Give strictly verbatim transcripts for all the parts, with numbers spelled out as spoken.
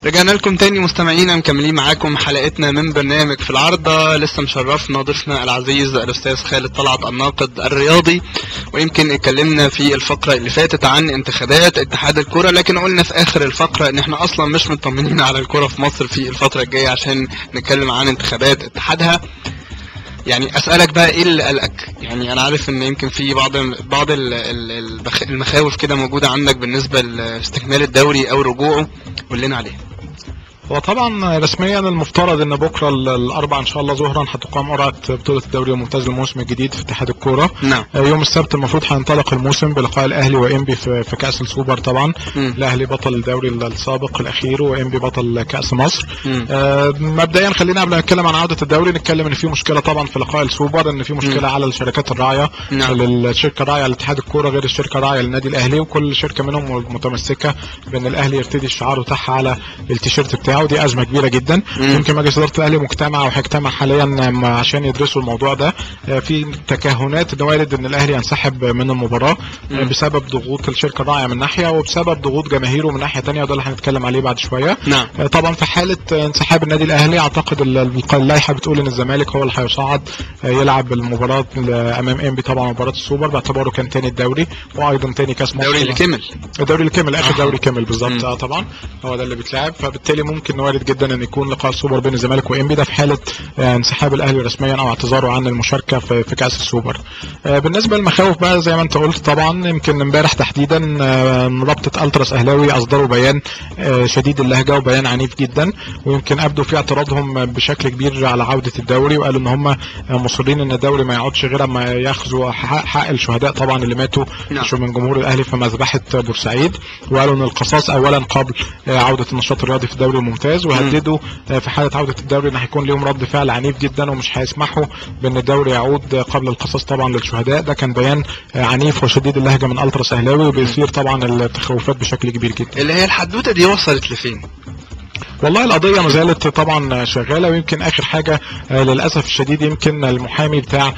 رجعنا لكم تاني مستمعينا، مكملين معاكم حلقتنا من برنامج في العارضة. لسه مشرفنا ضيفنا العزيز الاستاذ خالد طلعت الناقد الرياضي، ويمكن اتكلمنا في الفقرة اللي فاتت عن انتخابات اتحاد الكرة، لكن قلنا في اخر الفقرة ان احنا اصلا مش مطمنين على الكرة في مصر في الفترة الجاية عشان نتكلم عن انتخابات اتحادها. يعني اسالك بقى ايه اللي قلقك؟ يعني انا عارف ان يمكن في بعض بعض المخاوف كده موجودة عندك بالنسبة لاستكمال الدوري او رجوعه، قول لنا عليه. هو طبعا رسميا المفترض ان بكره الاربعاء ان شاء الله ظهرا هتقام قرعه بطوله الدوري الممتاز للموسم الجديد في اتحاد الكوره. نعم. يوم السبت المفروض هينطلق الموسم بلقاء الاهلي وانبي في, في كاس السوبر. طبعا م. الاهلي بطل الدوري السابق الاخير وانبي بطل كاس مصر. آه مبدئيا خلينا قبل ما نتكلم عن عوده الدوري نتكلم ان في مشكله طبعا في لقاء السوبر، ان في مشكله م. على الشركات الراعيه. نعم. للشركه الراعيه لاتحاد الكوره غير الشركه الراعيه للنادي الاهلي، وكل شركه منهم متمسكه بان الاهلي يرتدي الشعار بتاعها على التيشيرت بتاعه. دي ازمه كبيره جدا. يمكن مجلس اداره الاهلي مجتمع وهيجتمع حاليا عشان يدرسوا الموضوع ده. في تكهنات ان وارد ان الاهلي ينسحب من المباراه مم. بسبب ضغوط الشركه الراعيه من ناحيه وبسبب ضغوط جماهيره من ناحيه ثانيه، وده اللي هنتكلم عليه بعد شويه. نعم. طبعا في حاله انسحاب النادي الاهلي اعتقد اللائحه بتقول ان الزمالك هو اللي هيصعد يلعب المباراه امام انبي، طبعا مباراه السوبر باعتباره كان ثاني الدوري وايضا ثاني كاس مصر. الدوري اللي كمل الدوري اللي كمل اخر دوري كمل بالظبط. اه طبعا هو ده اللي بيتلعب، فبالتالي ممكن وارد جدا ان يكون لقاء السوبر بين الزمالك وانبي ده في حاله انسحاب الاهلي رسميا او اعتذاره عن المشاركه في, في كاس السوبر. بالنسبه للمخاوف بقى زي ما انت قلت، طبعا يمكن امبارح تحديدا رابطه التراس اهلاوي اصدروا بيان شديد اللهجه وبيان عنيف جدا، ويمكن ابدوا في اعتراضهم بشكل كبير على عوده الدوري، وقالوا ان هم مصرين ان الدوري ما يقعدش غير اما ياخذوا حق, حق الشهداء طبعا اللي ماتوا نعم. من جمهور الاهلي في مذبحه بورسعيد، وقالوا ان القصاص اولا قبل عوده النشاط الرياضي في الدوري الممتاز، وهددوا في حاله عوده الدوري ان هيكون ليهم رد فعل عنيف جدا ومش هيسمحوا بان الدوري يعود قبل القصاص طبعا للشهداء. ده كان بيان عنيف وشديد اللهجه من التراس اهلاوي، وبيثير طبعا التخوفات بشكل كبير جدا. اللي هي الحدوته دي وصلت لفين؟ والله القضية ما زالت طبعا شغالة، ويمكن اخر حاجة للأسف الشديد يمكن المحامي بتاع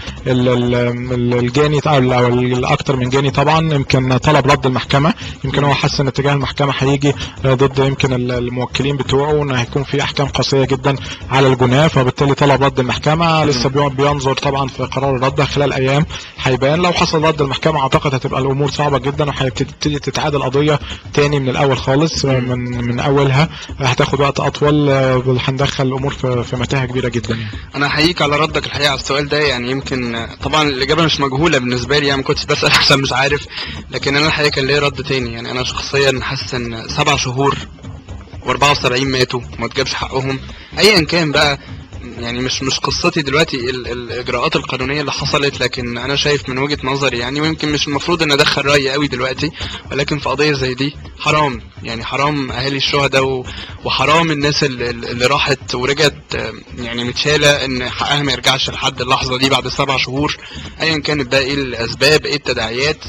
الجاني او الاكثر من جاني طبعا يمكن طلب رد المحكمة. يمكن هو حس ان اتجاه المحكمة هيجي ضد يمكن الموكلين بتوعه ان هيكون في احكام قاسية جدا على الجناه، فبالتالي طلب رد المحكمة. لسه بينظر طبعا في قرار الرد، خلال ايام هيبان. لو حصل رد المحكمة اعتقد هتبقى الامور صعبة جدا وهتبتدي تتعاد القضية تاني من الاول خالص، من من اولها هتاخد وقت اطول، هندخل الامور في متاهه كبيره جدا. يعني انا احييك على ردك الحقيقه على السؤال ده. يعني يمكن طبعا الاجابه مش مجهوله بالنسبه لي، يعني ما كنتش بسال عشان مش عارف، لكن انا الحقيقه كان ليا رد تاني. يعني انا شخصيا حاسس ان سبع شهور واربعة وسبعين ماتوا وما تجابش حقهم ايا كان بقى. يعني مش مش قصتي دلوقتي ال الاجراءات القانونيه اللي حصلت، لكن انا شايف من وجهه نظري يعني، ويمكن مش المفروض ان ادخل رايي قوي دلوقتي، ولكن في قضيه زي دي حرام. يعني حرام اهالي الشهداء وحرام الناس اللي, اللي راحت ورجعت يعني متشاله ان حقها ما يرجعش لحد اللحظه دي بعد سبع شهور ايا كانت بقى ايه الاسباب ايه التداعيات.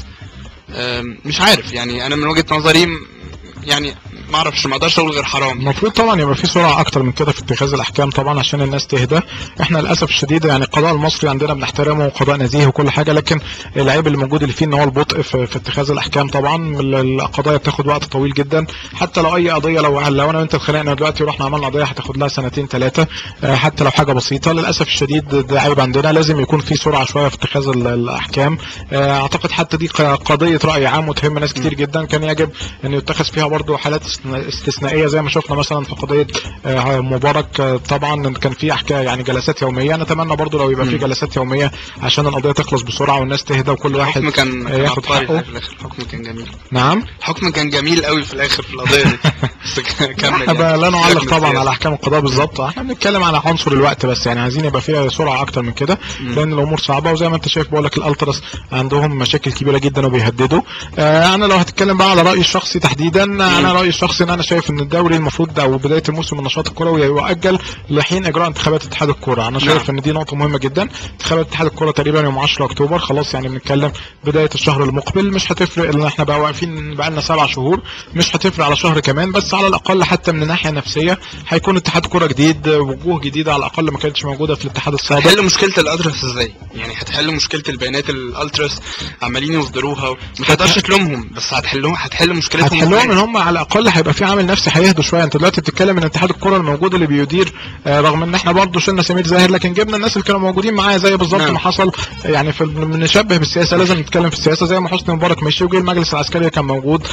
مش عارف يعني، انا من وجهه نظري يعني ما اعرفش، ما اقدرش اقول غير حرام. المفروض طبعا يبقى في سرعه اكتر من كده في اتخاذ الاحكام طبعا عشان الناس تهدى. احنا للاسف الشديد يعني القضاء المصري عندنا بنحترمه وقضاء نزيه وكل حاجه، لكن العيب اللي موجود اللي فيه ان هو البطء في, في اتخاذ الاحكام. طبعا القضايا بتاخد وقت طويل جدا، حتى لو اي قضيه لو لو انا وانت اتخانقنا دلوقتي ورحنا عملنا قضيه هتاخد لها سنتين ثلاثه، حتى لو حاجه بسيطه. للاسف الشديد ده عيب عندنا، لازم يكون في سرعه شويه في اتخاذ الاحكام. اعتقد حتى دي قضيه راي عام وتهم ناس كتير جدا، كان يجب ان يتخذ فيها برضه حالات استثنائيه زي ما شفنا مثلا في قضيه مبارك. طبعا كان في احكام يعني جلسات يوميه، نتمنى برضو لو يبقى في جلسات يوميه عشان القضيه تخلص بسرعه والناس تهدى وكل واحد الحكم كان ياخد حقه. الحكم كان جميل. نعم الحكم كان جميل قوي في الاخر في القضيه دي. بس كمل يعني. لا نعلق طبعا على احكام القضاء بالظبط، احنا بنتكلم على عنصر الوقت بس، يعني عايزين يبقى فيها سرعه اكتر من كده لان الامور صعبه، وزي ما انت شايف بقول لك الالتراس عندهم مشاكل كبيره جدا وبيهددوا. آه انا لو هتكلم بقى على رايي الشخصي تحديدا، انا رايي الشخصي ان انا شايف ان الدوري المفروض او بدايه الموسم النشاط الكروي يؤجل لحين اجراء انتخابات اتحاد الكوره. انا شايف ان دي نقطه مهمه جدا. انتخابات اتحاد الكوره تقريبا يوم عشرة اكتوبر، خلاص يعني بنتكلم بدايه الشهر المقبل. مش هتفرق ان احنا بقى واقفين بقى لنا سبع شهور، مش هتفرق على شهر كمان، بس على الاقل حتى من الناحيه النفسيه هيكون اتحاد كوره جديد، وجوه جديده على الاقل ما كانتش موجوده في الاتحاد السابق. هتحل مشكله الالتراس ازاي؟ يعني هتحل مشكله البيانات الالتراس عمالين يصدروها، ما تقدرش تلومهم، بس هتحلهم هتحل مشكلتهم. هتحلهم ان هم على الاقل هيبقى في عامل نفسي هيهدوا شويه. انت دلوقتي بتتكلم ان اتحاد الكره الموجود اللي بيدير آه رغم ان احنا برضه شلنا سمير زاهر لكن جبنا الناس اللي كانوا موجودين معاه زي بالظبط ما حصل يعني في بنشبه بالسياسه لازم نتكلم في السياسه زي ما حسني مبارك مشي وجه المجلس العسكري كان موجود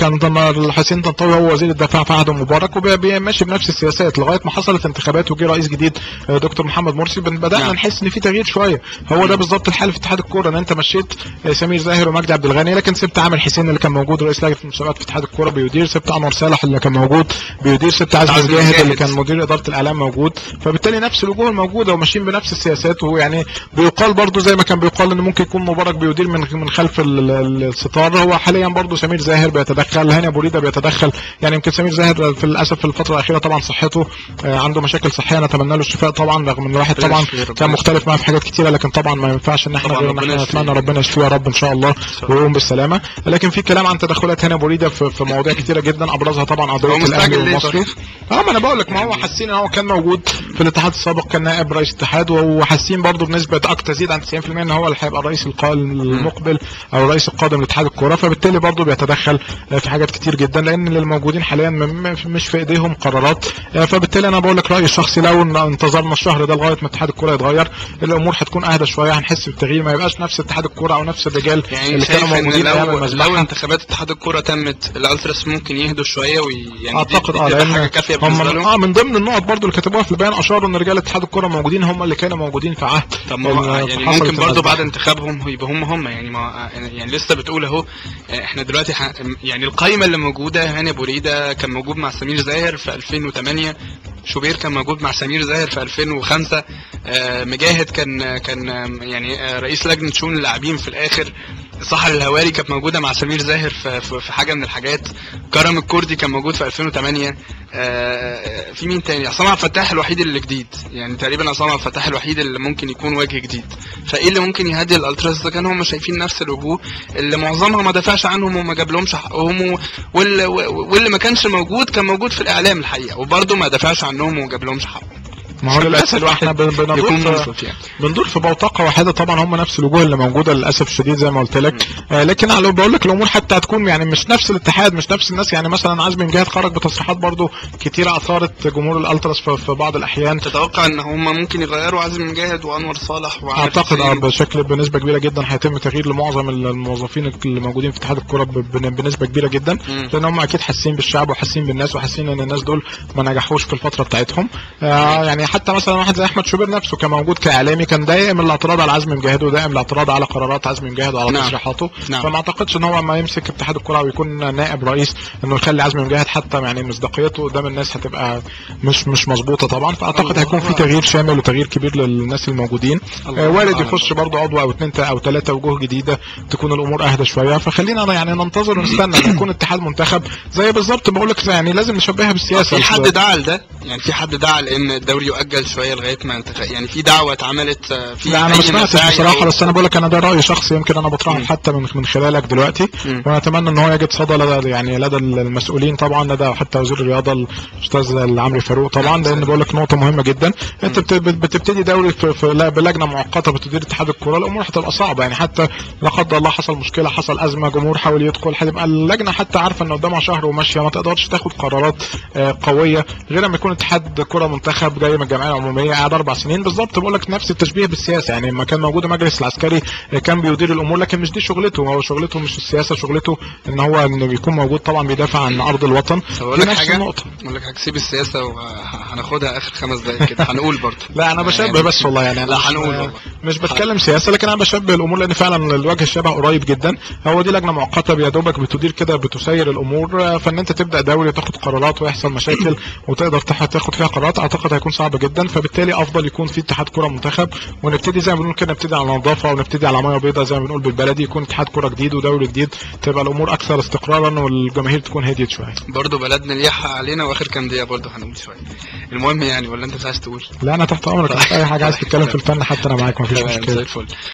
كان حسين طنطاوي هو وزير الدفاع في عهد مبارك وماشي بنفس السياسات لغايه ما حصلت انتخابات وجه رئيس جديد دكتور محمد مرسي بدانا نحس ان في تغيير شويه. هو ده بالظبط الحال في اتحاد الكوره ان انت مشيت سمير زاهر ومجدي عبد الغني لكن سبت عامر حسين اللي كان موجود رئيس لجنه المسابقات في اتحاد الكوره بيدير، سبت انور صالح اللي كان موجود بيدير، سبت عزمي الجاهد اللي كان مدير اداره الاعلام موجود. فبالتالي نفس الوجوه الموجوده وماشيين بنفس السياسات. ويعني بيقال برضو زي ما كان بيقال ان ممكن يكون مبارك بيدير من من خلف الستار، هو حاليا برضو سمير زاهر بيتدخل، هاني ابو ريده بيتدخل. يعني يمكن سمير زاهر في للاسف في الفتره الاخيره طبعا صحته عنده مشاكل صحيه نتمنى له الشفاء طبعا رغم ان الواحد طبعا كان مختلف معاه في حاجات كتيره لكن طبعا ما ينفعش ان احنا نتمنى ربنا يشفيه يا رب ان شاء الله ويقوم بالسلامه. لكن في كلام عن تدخلات هاني ابو ريده في, في مواضيع كتيره جدا ابرزها طبعا قضيه الاهلي والمصري. اه ما انا بقول لك ما هو حاسين ان هو كان موجود في الاتحاد السابق كان نائب رئيس اتحاد وحاسين برضه بنسبه اكتر تزيد عن تسعين بالمئة ان هو اللي هيبقى الرئيس المقبل او الرئيس القادم لاتحاد الكوره. فبالتالي برضه بيتدخل في حاجات كتير جدا لان اللي الموجودين حاليا مش في ايديهم قرارات. فبالتالي انا بقول لك رايي الشخصي لو انتظرنا الشهر ده لغايه ما اتحاد الكوره يتغير الامور هتكون اهدى شويه هنحس بالتغيير ما يبقاش نفس اتحاد الكوره او نفس الرجال يعني اللي كانوا موجودين ايام المذبحه. لو انتخابات اتحاد الكوره تمت الالتراس ممكن يهدوا شويه ويعني اعتقد اه لان هم اه من ضمن النقط برضو اللي كتبوها في البيان اشاروا ان رجال اتحاد الكوره موجودين هم اللي كانوا موجودين في عهد. طب ما يعني ممكن برضو بعد انتخابهم يبقى هم هم يعني ما يعني لسه بتقول اهو احنا دلوقتي ح... يعني القائمه اللي موجوده هاني ابو ريده كان موجود مع سمير زاهر في ألفين وثمانية، شوبير كان موجود مع سمير زاهر في ألفين وخمسة، آه مجاهد كان كان يعني آه رئيس لجنه شؤون اللاعبين في الاخر، صحر الهواري كانت موجوده مع سمير زاهر في, في حاجه من الحاجات، كرم الكردي كان موجود في ألفين وثمانية، آه في مين تاني؟ عصام عبد الفتاح الوحيد اللي جديد يعني تقريبا عصام عبد الفتاح الوحيد اللي ممكن يكون وجه جديد. فايه اللي ممكن يهدي الالتراس ده؟ كان هم شايفين نفس الوجوه اللي معظمها ما دافعش عنهم وما جابلهمش حقهم واللي, واللي ما كانش موجود كان موجود في الاعلام الحقيقه وبرده ما دافعش عنهم وما جابلهمش حقهم. ما هو للاسف احنا بندور في يعني. بندور في بوتقه واحده طبعا هم نفس الوجوه اللي موجوده للاسف الشديد زي ما قلت لك. آه لكن لو بقول لك الامور حتى هتكون يعني مش نفس الاتحاد مش نفس الناس. يعني مثلا عزمي مجاهد خرج بتصريحات برضو كتيره اثارت جمهور الالتراس في, في بعض الاحيان. تتوقع ان هم ممكن يغيروا عزمي مجاهد وانور صالح وعامر حسين؟ اعتقد اه بشكل بنسبه كبيره جدا هيتم تغيير لمعظم الموظفين اللي موجودين في اتحاد الكره بنسبه كبيره جدا لان هم اكيد حاسين بالشعب وحاسين بالناس وحاسين ان الناس دول ما نجحوش في الفتره بتاعتهم. آه يعني حتى مثلا واحد زي احمد شوبير نفسه كان موجود كاعلامي كان دائم الاعتراض على عزمي مجاهد ودائم الاعتراض على قرارات عزمي مجاهد وعلى تصريحاته. نعم. فما اعتقدش ان هو ما يمسك اتحاد الكره ويكون نائب رئيس انه يخلي عزمي مجاهد حتى يعني مصداقيته قدام الناس هتبقى مش مش مظبوطه طبعا. فاعتقد هيكون في تغيير شامل وتغيير كبير للناس الموجودين. آه وارد يخش برضه عضو او اثنين او ثلاثه وجوه جديده تكون الامور اهدى شويه. فخلينا يعني ننتظر ونستنى ان يكون اتحاد منتخب زي بالظبط بقول لك يعني لازم نشبهها بالسياسه. في حد دعا لده يعني في حد دعا لان الدوري يؤجل شويه لغايه ما يعني في دعوه اتعملت في لا انا ما سمعتش بصراحه بس انا بقول لك انا ده راي شخصي يمكن انا بطرحه حتى من من خلالك دلوقتي ونتمنى ان هو يجد صدى لدى يعني لدى المسؤولين طبعا لدى حتى وزير الرياضه الاستاذ عمرو فاروق طبعا لان بقول لك نقطه مهمه جدا. انت بتبتدي دوري في, في بلجنه مؤقته بتدير اتحاد الكوره الامور هتبقى صعبه يعني حتى لا قدر الله حصل مشكله حصل ازمه جمهور حاول يدخل هتبقى اللجنه حتى عارفه ان قدامها شهر وماشيه ما تقدرش تاخد قرارات قويه غير لما يكون اتحاد كره منتخب جاي من الجمعيه العموميه قاعد اربع سنين بالظبط. بقول لك نفس التشبيه بالسياسه يعني لما كان موجود المجلس العسكري كان بيدير الامور لكن مش دي شغلته. هو شغلته مش السياسه شغلته ان هو انه بيكون موجود طبعا بيدافع عن ارض الوطن. اقول لك حاجه اقول لك هسيب السياسه وهناخدها اخر خمس دقائق كده هنقول برضه. لا انا بشبه يعني بس والله يعني لا هنقول والله مش بتكلم سياسه لكن انا بشبه الامور لان فعلا الوجه الشبه قريب جدا. هو دي لجنه مؤقته يا دوبك بتدير كده بتسير الامور فان انت تبدا دوري وتاخد قرارات ويحصل مشاكل وتقدر تاخد فيها قرارات اعتقد هيكون صعب جدا. فبالتالي افضل يكون في اتحاد كره منتخب ونبتدي زي ما بنقول كده نبتدي على نظافه ونبتدي على ميه بيضاء زي ما بنقول بالبلدي يكون اتحاد كره جديد ودوري جديد تبقى الامور اكثر استقرارا والجماهير تكون هديت شويه. برضه بلدنا ليه حق علينا واخر كام دقيقه برضه هنقول شويه. المهم يعني ولا انت مش عايز تقول؟ لا انا تحت امرك اي حاجه عايز تتكلم في الفن حتى انا معاك مفيش مشكله. زي الفل.